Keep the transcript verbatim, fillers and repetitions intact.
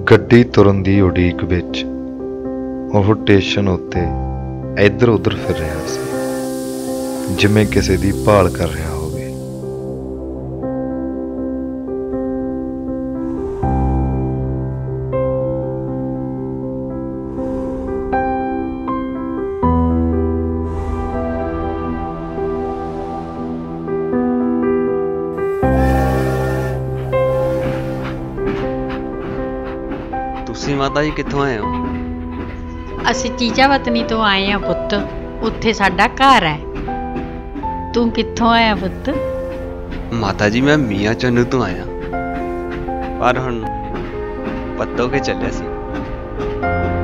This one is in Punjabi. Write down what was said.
ਗੱਡੀ ਤੁਰਨ ਦੀ ਉਡੀਕ ਵਿੱਚ ਉਹ ਸਟੇਸ਼ਨ ਉੱਤੇ ਇੱਧਰ ਉੱਧਰ ਫਿਰ ਰਿਹਾ ਸੀ, ਜਿਵੇਂ ਕਿਸੇ ਦੀ ਭਾਲ ਕਰ ਰਿਹਾ ਹੋਵੇ। ਤੁਸੀਂ ਮਾਤਾ ਜੀ ਕਿੱਥੋਂ ਆਏ ਹੋ? ਅਸੀਂ ਚੀਚਾ ਵਤਨੀ ਤੋਂ ਆਏ ਆ ਪੁੱਤ, ਉੱਥੇ ਸਾਡਾ ਘਰ ਹੈ। ਤੂੰ ਕਿੱਥੋਂ ਆਇਆ ਪੁੱਤ? ਮਾਤਾ ਜੀ ਮੈਂ ਮੀਆਂ ਚੰਨੂ ਤੋਂ ਆਇਆ, ਪਰ ਹੁਣ ਪੱਤੋ ਕੇ ਚੱਲਿਆ ਸੀ।